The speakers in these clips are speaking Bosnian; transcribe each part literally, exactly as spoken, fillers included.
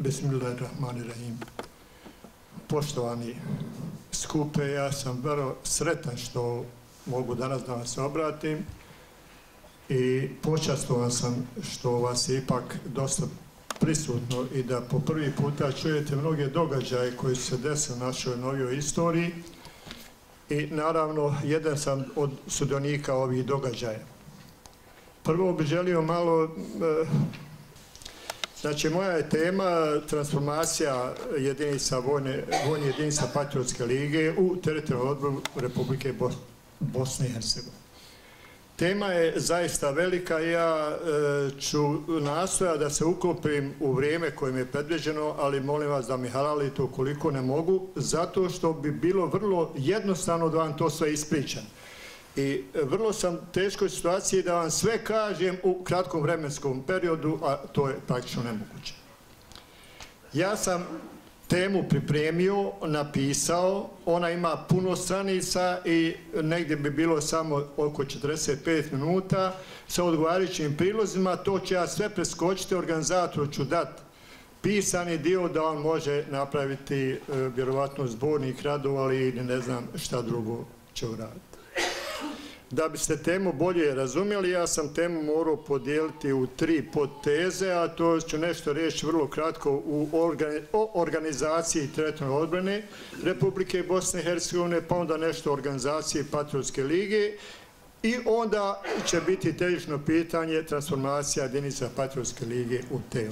Bismillahirrahmanirrahim. Poštovani skupe, ja sam vrlo sretan što mogu danas da vam se obratim i počastovan sam što vas je ipak dosta prisutno i da po prvi puta čujete mnoge događaje koji su se desili u našoj novijoj istoriji i naravno jedan sam od sudionika ovih događaja. Prvo bih želio malo, znači moja je tema transformacija jedinica vojne, vojne jedinica Patriotske lige u teritorijalnom odboru Republike Bosne i Hercegovine. Tema je zaista velika i ja e, ću nastojati da se uklopim u vrijeme koje mi je predviđeno, ali molim vas da mi halalite ukoliko ne mogu, zato što bi bilo vrlo jednostavno da vam to sve ispričam. I vrlo sam u teškoj situaciji da vam sve kažem u kratkom vremenskom periodu, a to je praktično nemoguće. Ja sam temu pripremio, napisao, ona ima puno stranica i negdje bi bilo samo oko četrdeset pet minuta sa odgovarajućim prilozima, to će ja sve preskočiti, organizatoru ću dati pisani dio da on može napraviti vjerovatno zbornik radova ili ne znam šta drugo će uraditi. Da biste temu bolje razumjeli, ja sam temu morao podijeliti u tri podteze, a to ću nešto reći vrlo kratko u organi o organizaciji teritorijalne odbrane Republike Bosne i Hercegovine, pa onda nešto o organizaciji Patriotske lige i onda će biti težišno pitanje transformacija jedinica Patriotske lige u temu.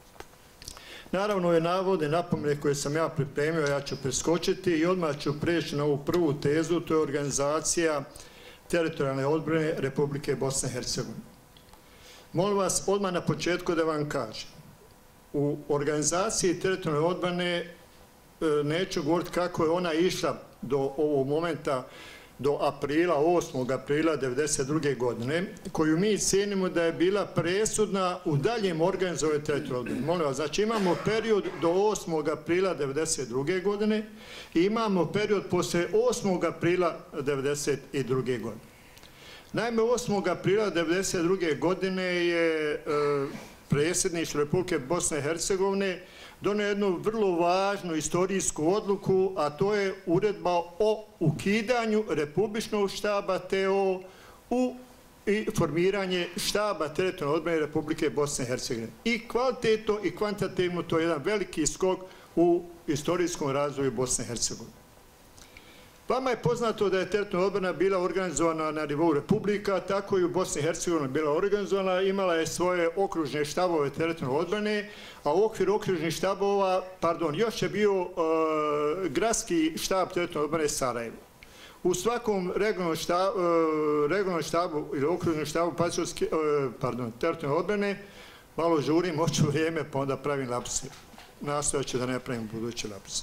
Naravno je navode, napomene koje sam ja pripremio, ja ću preskočiti i odmah ću preći na ovu prvu tezu, to je organizacija teritorijalne odbrane Republike Bosne i Hercegovine. Molim vas odmah na početku da vam kažem, u organizaciji teritorijalne odbrane neću govoriti kako je ona išla do ovog momenta, do aprila, osmog aprila devedeset druge godine, koju mi cijenimo da je bila presudna u daljem organizovanju teritorijalne odbrane. Molim vas, znači imamo period do osmog aprila devedeset druge godine i imamo period poslije osmog aprila devedeset druge godine. Naime, osmog aprila devedeset druge godine je e, predsjedništvo Republike Bosne i Hercegovine donio jednu vrlo važnu istorijsku odluku, a to je uredba o ukidanju Republičnog štaba T O u i formiranje štaba teritorijalne odbrane Republike Bosne i Hercegovine. I kvalitetno i kvantitativno to je jedan veliki skok u istorijskom razvoju Bosne i Hercegovine. Vama je poznato da je teritorijalna odbrana bila organizovana na nivou republika, tako i u Bosni i Hercegovini bila organizovana, imala je svoje okružne štabove teritorijalne odbrane, a u okviru okružnih štabova, pardon, još je bio uh, gradski štab teritorijalne odbrane Sarajevo. U svakom regionalnom štabu, uh, regionalnom štabu ili okružnom štabu Patriotske, uh, pardon, teritorijalne odbrane, malo žurim, hoću vrijeme, pa onda pravim lapse. Nastojat ću da ne pravim buduće lapse.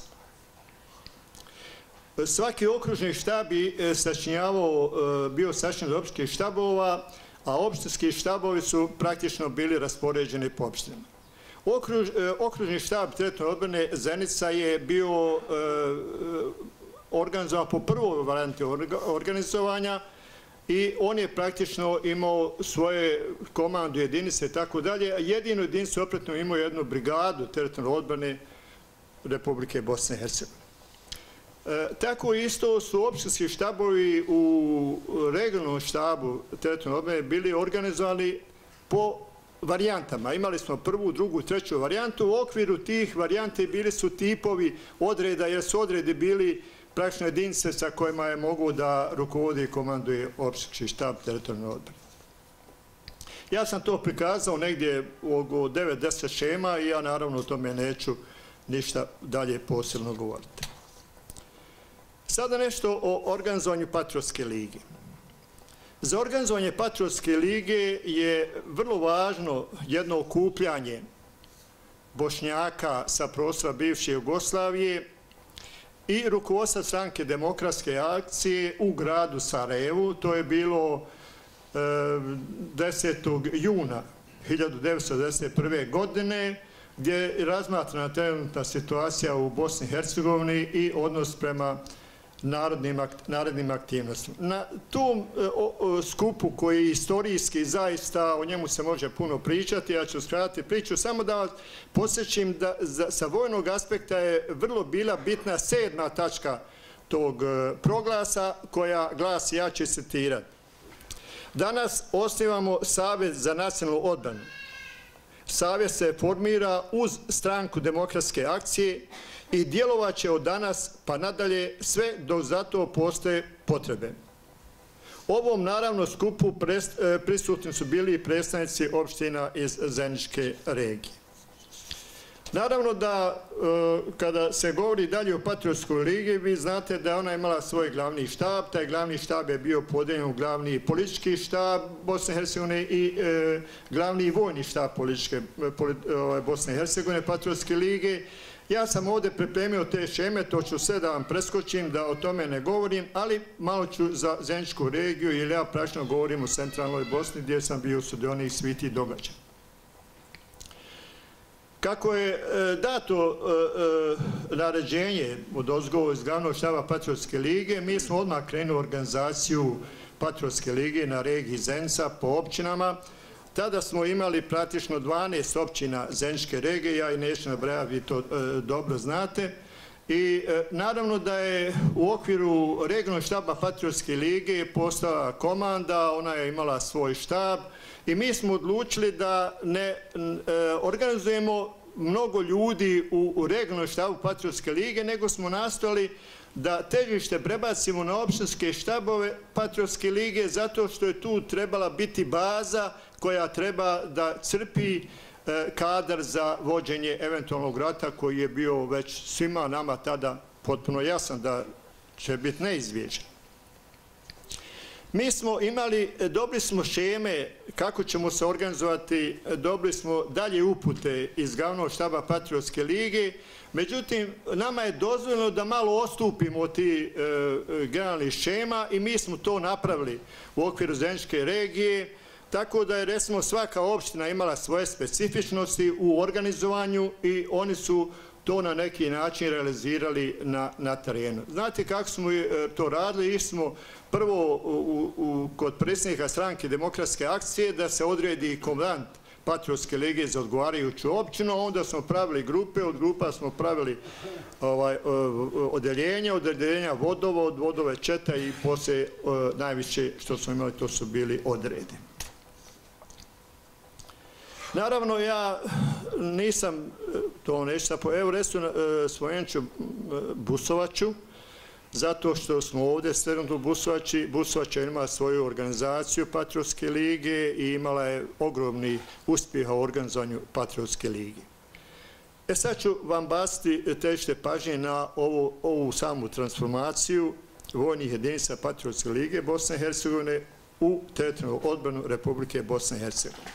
Svaki okružni štab je sačinjavao, bio sačinjen od općinskih štabova, a općinski štabovi su praktično bili raspoređeni po opštinama. Okruž, okružni štab teritorijalne odbrane Zenica je bio e, organizovan po prvoj varijanti organizovanja i on je praktično imao svoje komandu jedinice i tako dalje, a jedinu jedinicu opretno imao jednu brigadu teritorijalne odbrane Republike Bosne i Hercegovine. E, tako isto su općinski štabovi u regionalnom štabu teritorijalne odbrane bili organizovani po varijantama. Imali smo prvu, drugu, treću varijantu. U okviru tih varijante bili su tipovi odreda, jer su odredi bili praktično jedinice sa kojima je mogu da rukovodi i komanduje općinski štab teritorijalne odbrane. Ja sam to prikazao negdje u devet deset šema i ja naravno o tome neću ništa dalje posebno govoriti. Sada nešto o organizovanju Patriotske lige. Za organizovanje Patriotske lige je vrlo važno jedno okupljanje Bošnjaka sa prostora bivše Jugoslavije i rukovodstva stranke Demokratske akcije u gradu Sarajevu. To je bilo e, desetog juna hiljadu devetsto devedeset prve. godine, gdje je razmatrana trenutna situacija u Bosni i Hercegovini i odnos prema narodnim aktivnostima. Na tom skupu koji je istorijski, zaista o njemu se može puno pričati, ja ću skratiti priču, samo da vas podsjećam da sa vojnog aspekta je vrlo bila bitna sedma tačka tog proglasa koja glasi, ja ću citirati. Danas osnivamo Savez za nacionalnu odbranu. Savez se formira uz Stranku demokratske akcije i djelovat će od danas pa nadalje sve dok za to postoje potrebe. Ovom naravno skupu prisutni su bili i predstavnici opština iz Zeničke regije. Naravno da kada se govori dalje o Patriotskoj ligi, vi znate da ona imala svoj glavni štab, taj glavni štab je bio podijeljen u glavni politički štab Bosne i Hercegovine i glavni vojni štab političke Bosne i Hercegovine, Patriotske lige. Ja sam ovdje pripremio te šeme, to ću sve da vam preskočim, da o tome ne govorim, ali malo ću za Zeničku regiju, jer ja prašno govorim o centralnoj Bosni gdje sam bio sudionik svih tih događaja. Kako je dato naređenje od ozgo iz glavnog štaba Patriotske lige, mi smo odmah krenuli organizaciju Patriotske lige na regiji Zenica po općinama. Tada smo imali praktično dvanaest općina Zeničke regije, ja i neću nabrajati, vi to dobro znate. I naravno da je u okviru regionalnog štaba Patriotske lige postala komanda, ona je imala svoj štab i mi smo odlučili da ne organizujemo mnogo ljudi u regionalnom štabu Patriotske lige, nego smo nastojali da težište prebacimo na opštinske štabove Patriotske lige, zato što je tu trebala biti baza koja treba da crpi kadar za vođenje eventualnog rata koji je bio već svima nama tada potpuno jasan da će biti neizbježan. Mi smo imali, dobili smo šeme kako ćemo se organizovati, dobili smo dalje upute iz glavnog štaba Patriotske lige, međutim, nama je dozvoljeno da malo odstupimo od tih generalnih šema i mi smo to napravili u okviru Zeničke regije, tako da je recimo svaka opština imala svoje specifičnosti u organizovanju i oni su to na neki način realizirali na terenu. Znate kako smo to radili? Išli smo prvo kod predsjednika Stranke demokratske akcije da se odredi komandant Patriotske lige za odgovarajuću općinu, onda smo pravili grupe, od grupa smo pravili odeljenja, od odeljenja vodova, od vodove četa i poslije najviše što smo imali to su bili odredi. Naravno, ja nisam, to neću sad, evo recimo spomenut ću Busovaču, zato što smo ovdje sredno u Busovači, Busovača ima svoju organizaciju Patriotske lige i imala je ogromni uspjeh u organizovanju Patriotske lige. E sad ću vam baciti težište pažnje na ovu samu transformaciju vojnih jedinica Patriotske lige Bosne i Hercegovine u teritorijalnu odbranu Republike Bosne i Hercegovine.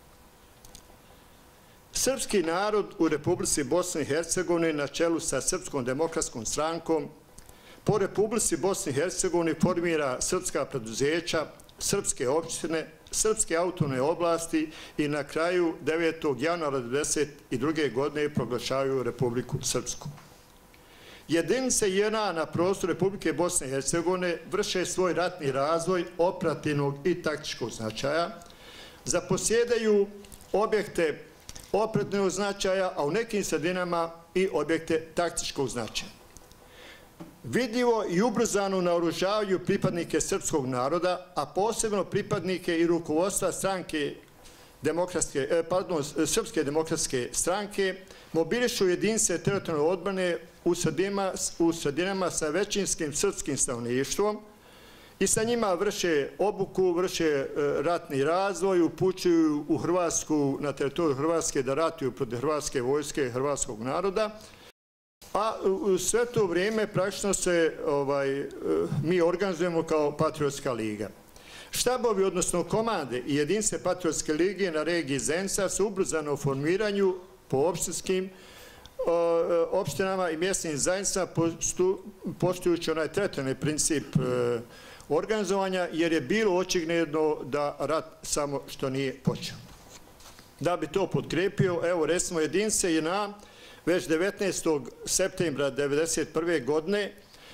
Srpski narod u Republici Bosne i Hercegovine na čelu sa Srpskom demokratskom strankom po Republici Bosne i Hercegovine formira srpska preduzeća, srpske opštine, srpske autonomne oblasti i na kraju devetog januara devedeset druge godine proglašavaju Republiku Srpsku. Jedinice J N A na prostoru Republike Bosne i Hercegovine vrše svoj ratni razvoj operativnog i taktičkog značaja, zaposjedaju objekte operativnog značaja, a u nekim sredinama i objekte taktičkog značaja. Vidljivo i ubrzano naoružavaju pripadnike srpskog naroda, a posebno pripadnike i rukovodstva stranke demokratske, pardon, Srpske demokratske stranke, mobilišu jedinice teritorijalne odbrane u sredinama sa većinskim srpskim stanovništvom i sa njima vrše obuku, vrše ratni razvoj, upućuju u Hrvatsku, na teritoriju Hrvatske da ratuju protiv Hrvatske vojske i hrvatskog naroda, a u sve to vrijeme praktično se mi organizujemo kao Patriotska liga. Štabovi, odnosno komande i jedinice Patriotske lige na regiji Zenica su ubrzano u formiranju po opštinskim opštinama i mjesnim zajednicama poštujući onaj teritorijalni princip organizovanja, jer je bilo očigledno da rat samo što nije počeo. Da bi to potkrepio, evo recimo jedinice J N A već devetnaestog septembra devedeset prve godine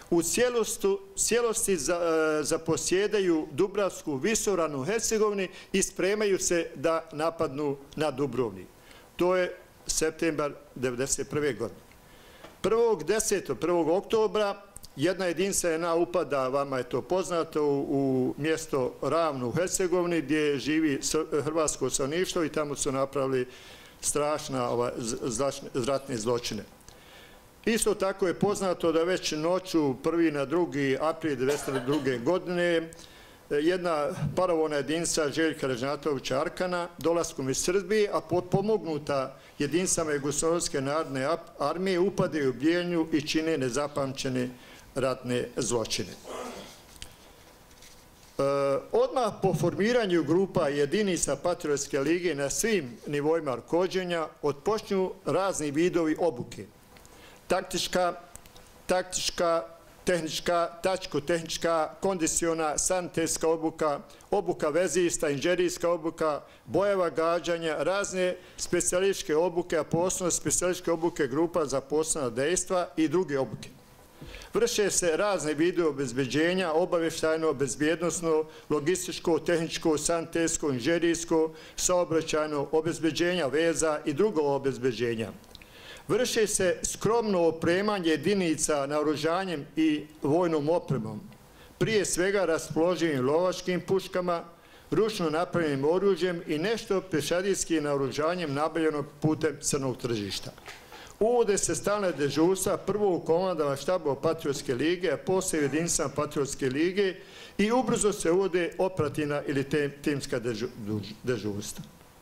u cijelosti zaposjedaju Dubravsku visoravnu u Hercegovini i spremaju se da napadnu na Dubrovnik. To je septembar devedeset prve. godine. prvog desetog prvog oktobra jedna jedinica J N A upada, vama je to poznato, u mjesto Ravno u Hercegovini gdje živi hrvatsko stanovništvo i tamo su napravili strašne ratne zločine. Isto tako je poznato da već noću prvi na drugi april devedeset druge. godine jedna paravojna jedinica Željka Ražnjatovića Arkana dolaskom iz Srbije, a potpomognuta jedinicama Jugoslovenske narodne armije upadaju u Bijeljinu i čine nezapamćene ratne zločine. Odmah po formiranju grupa jedinica Patriotske lige na svim nivoima rukovođenja otpočnu razni vidovi obuke. Taktička, taktička, tehnička, tačko-tehnička, kondiciona, sanitetska obuka, obuka vezista, inženjerijska obuka, bojeva gađanja, razne specijalističke obuke, a posebno specijalističke obuke grupa za posebna dejstva i druge obuke. Vrše se razne vidove obezbeđenja, obavještajno, bezbjednosno, logističko, tehničko, sanitetsko, inženjerijsko, saobraćajno, obezbeđenja veza i drugo obezbeđenja. Vrše se skromno opremanje jedinica naoružanjem i vojnom opremom, prije svega raspoloživim lovačkim puškama, ručno napravljenim oružjem i nešto pješadijskim naoružanjem nabavljeno putem crnog tržišta. Uvode se stalne dežurstva prvo u komandama štabova Patriotske lige, a poslije u jedinicama Patriotske lige i ubrzo se uvode operativna ili timska dežurstva.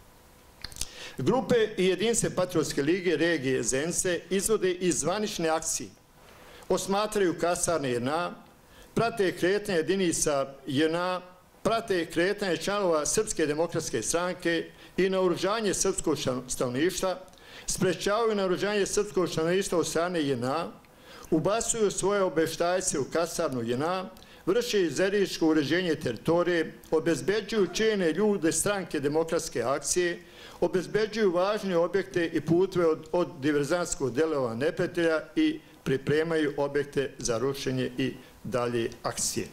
Grupe i jedinice Patriotske lige regije Zenice izvode i zvanične akcije, osmatraju kasarne J N A, prate kretanje jedinica J N A, prate kretanje članova Srpske demokratske stranke i naoružanje srpskog stanovništva, sprečavaju naoružanje srpskog stanovništva od strane J N A, ubacuju svoje obavještajce u kasarnu J N A, vrše izeričko uređenje teritorije, obezbeđuju čelne ljude stranke demokratske akcije, obezbeđuju važne objekte i puteve od, od diverzantskog djelovanja neprijatelja i pripremaju objekte za rušenje i dalje akcije.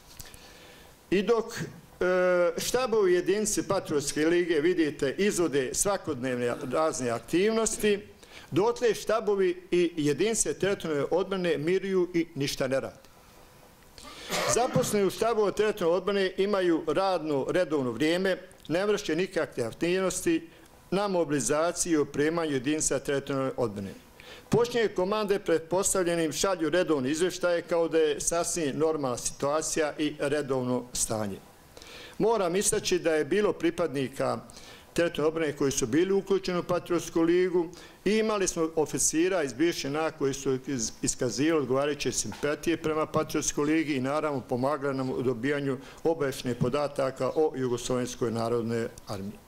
I dok e, štabovi jedinice Patriotske lige, vidite, izvode svakodnevne razne aktivnosti, dotle štabovi i jedinice teritorijalne odbrane miruju i ništa ne rade. Zaposleni u štabu teritorijalne odbrane imaju radno, redovno vrijeme, ne vrše nikakve aktivnosti na mobilizaciji i opremanju jedinica teritorijalne odbrane. Počinje komande pretpostavljenim šalju redovne izvještaje kao da je sasvim normalna situacija i redovno stanje. Moram istaći da je bilo pripadnika teritorijalne odbrane koji su bili uključeni u Patriotsku ligu i imali smo oficira iz bivše J N A koji su iskazivali odgovarajuće simpatije prema Patriotskoj ligi i naravno pomagali nam u dobijanju obavještajnih podataka o Jugoslovenskoj narodnoj armiji.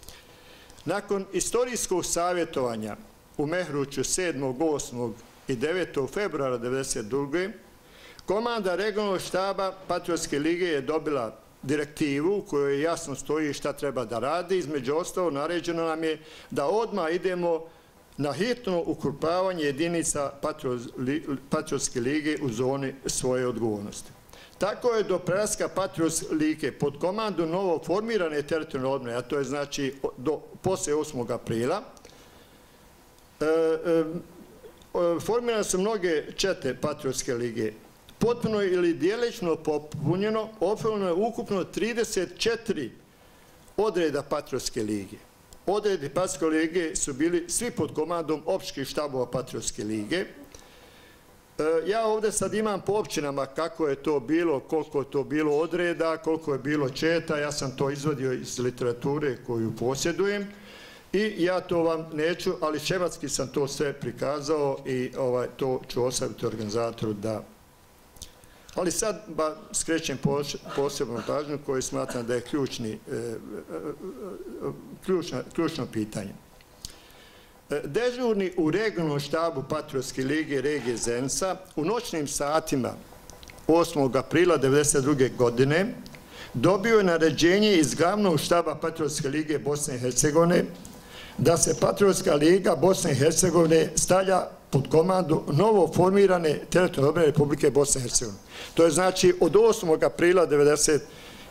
Nakon istorijskog savjetovanja u Mehruću sedmog, osmog i devetog februara devedeset druge. komanda regionalnog štaba Patriotske lige je dobila direktivu u kojoj jasno stoji šta treba da radi. Između ostalo, naređeno nam je da odmah idemo na hitno ukrupavanje jedinica Patriotske lige u zoni svoje odgovornosti. Tako je do prelaska Patriotske lige pod komandu novo formirane teritorijalne odbrane, a to je znači do poslije osmog aprila, e, e, formirane su mnoge čete Patriotske lige. Potpuno ili dijelično popunjeno, oformljeno je ukupno trideset četiri odreda Patriotske lige. Odredi Patriotske lige su bili svi pod komandom općih štabova Patriotske lige. Ja ovdje sad imam po općinama kako je to bilo, koliko je to bilo odreda, koliko je bilo četa, ja sam to izvadio iz literature koju posjedujem i ja to vam neću, ali šematski sam to sve prikazao i ovaj, to ću ostaviti organizatoru da... Ali sad ba, skrećem posebnu pažnju koju smatram da je ključni, e, ključno, ključno pitanje. Dežurni u regionalnom štabu Patriotske lige regije Zenica u noćnim satima osmog aprila devedeset druge. godine dobio je naređenje iz glavnog štaba Patriotske lige Bosne i Hercegovine da se Patriotska liga Bosne i Hercegovine stavlja pod komandu novo formirane teritorijalne odbrane Republike Bosne i Hercegovine. To je znači od osmog aprila devedeset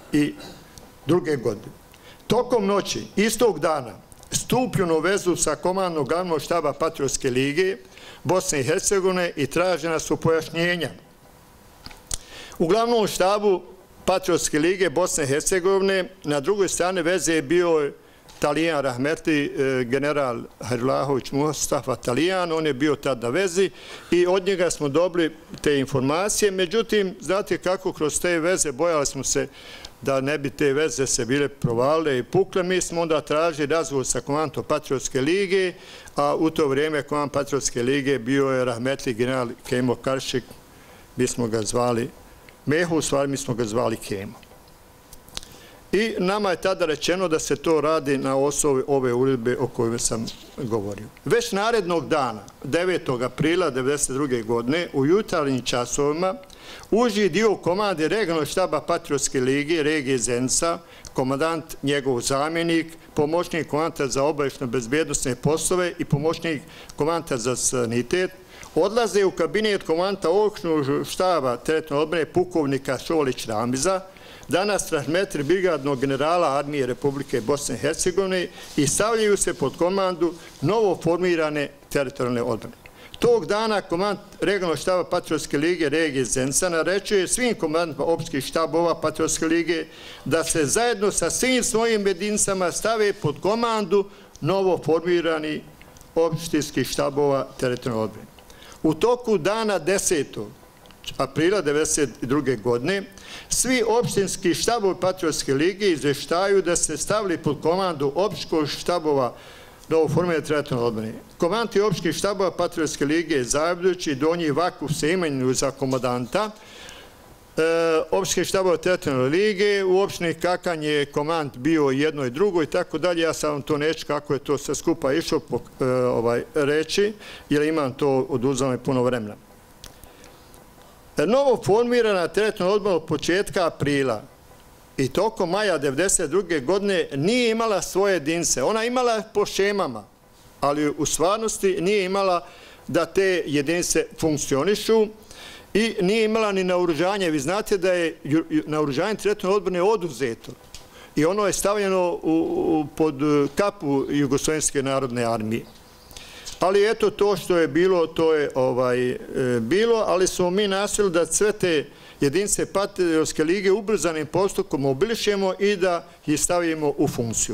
druge. godine. Tokom noći istog dana stupljeno u vezu sa komandom glavnog štaba Patriotske lige Bosne i Hercegovine i tražena su pojašnjenja. U glavnom štabu Patriotske lige Bosne i Hercegovine na drugoj strani veze je bio Talijan rahmetli general Hajrulahović Mustafa Talijan, on je bio tad na vezi i od njega smo dobili te informacije. Međutim, znate kako kroz te veze bojali smo se da ne bi te veze se bile provalile i pukle. Mi smo onda tražili razgovor sa komandom Patriotske lige, a u to vrijeme komand Patriotske lige bio je rahmetli general Kemo Karšik, mi smo ga zvali Mehu, u stvari mi smo ga zvali Kemo. I nama je tada rečeno da se to radi na osnovi ove uredbe o kojoj sam govorio. Već narednog dana, devetog aprila devedeset druge. godine, u jutarnjim časovima, uži dio komande regionalnog štaba Patriotske lige, regije Zenica, komandant, njegov zamjenik, pomoćnik komandanta za obavještajno-bezbjednosne poslove i pomoćnik komandanta za sanitet, odlaze u kabinet komandanta oključnog štaba teritorijalne odbrane pukovnika Šolić Ramiza, danas rahmetli brigadnog generala armije Republike Bosne i Hercegovine, i stavljaju se pod komandu novo formirane teritorijalne odbrane. Tog dana komand regionalnog štaba Patriotske lige regije Zenica naređuje svim komandantima općinskih štabova Patriotske lige da se zajedno sa svim svojim jedinicama stave pod komandu novo formirani općinskih štabova teritorijalne odbrane. U toku dana desetog aprila devedeset druge. godine svi opštinski štabovi Patriotske lige izveštaju da se stavili pod komandu općinskih štabova novoformirane teritorijalne odbrane. Komandanti općinskih štabova Patriotske lige Zajebljuć i Donji Vakuf se imenuju za komandanta općinskih štabova teritorijalne lige. U opštini Kakanj je komand bio jedno i drugo i tako dalje. Ja sam vam to neću kako je to sve skupa išlo reći, jer imam to oduzelo puno vremena. Novo formirana teritorijalna odbrana od početka aprila i tokom maja devedeset druge. godine nije imala svoje jedinice. Ona imala po šemama, ali u stvarnosti nije imala da te jedinice funkcionišu i nije imala ni naoružanje. Vi znate da je naoružanje teritorijalne odbrane oduzeto i ono je stavljeno pod kapu Jugoslovenske narodne armije. Ali eto, to što je bilo, to je bilo, ali smo mi nastojali da sve te jedinice Patriotske lige ubrzanim postupkom mobilišemo i da ih stavimo u funkciju.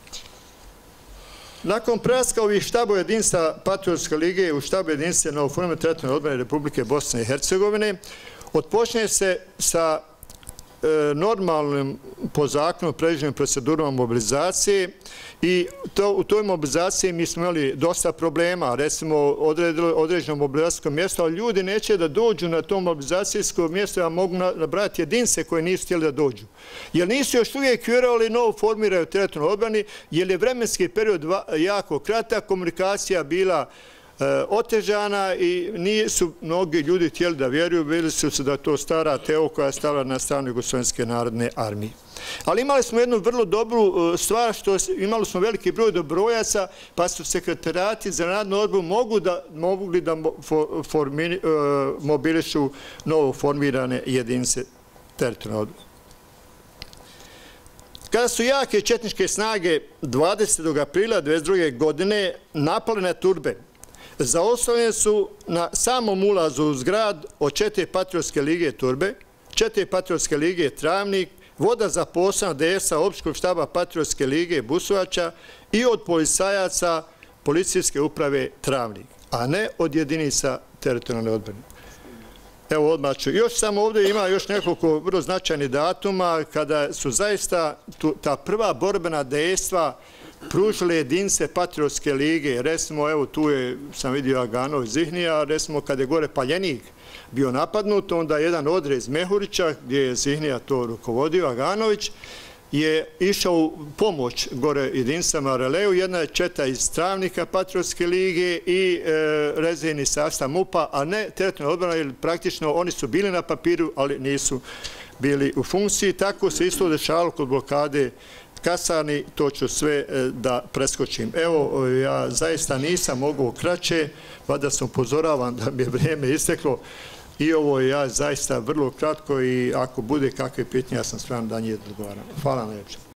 Nakon prelaska ovih štabova jedinica Patriotske lige u štabu jedinice novoformirane teritorijalne odbrane Republike Bosne i Hercegovine, otpočne se sa normalnim po zakonu predviđenim procedurama mobilizacije i u toj mobilizaciji mi smo imali dosta problema. Recimo, određeno mobilizacijsko mjesto, ali ljudi neće da dođu na to mobilizacijsko mjesto, a mogu nabrati jedinice koje nisu htjeli da dođu. Jer nisu još uvijek vjerovali novo formiraju teritorijalnoj odbrani, jer je vremenski period jako kratak, komunikacija bila otežana i nisu mnogi ljudi htjeli da vjeruju, bili su se da to stara teo koja je stavila na stranu Jugoslovenske narodne armije. Ali imali smo jednu vrlo dobru stvar, što imali smo veliki broj dobrojaca, pa su sekretarati za narodnu odbranu mogli da mobilišu novo formirane jedinice teritorijalne odbrane. Kada su jake četničke snage dvadesetog aprila devedeset druge. godine napale na Turbe, zaostavljene su na samom ulazu u zgrad od četiri Patriotske lige Turbe, četiri Patriotske lige Travnik, voda za posao D S-a općinskog štaba Patriotske lige Busovača i od policajaca policijske uprave Travnik, a ne od jedinica teritorijalne odbrane. Evo odmah ću. Još samo ovdje ima još nekoliko vrlo značajnih datuma kada su zaista ta prva borbena dejstva pružile jedinice Patriotske lige. Recimo, evo tu je, sam vidio Aganović Zihnija, recimo kad je gore Paljenik bio napadnut, onda jedan odrez Mehurića, gdje je Zihnija to rukovodio, Aganović, je išao u pomoć gore jedinicama Releju. Jedna je četa iz Travnika Patriotske lige i rezervni sastav MUP-a, a ne teritorijalna odbrana, jer praktično oni su bili na papiru, ali nisu bili u funkciji. Tako se isto dešavalo kod blokade kasarni, to ću sve da preskočim. Evo, ja zaista nisam mogao kraće, pa da sam upozoravan da mi je vrijeme isteklo i ovo je ja zaista vrlo kratko i ako bude kakve pitanje, ja sam spreman da njih odgovaram. Hvala najljepše.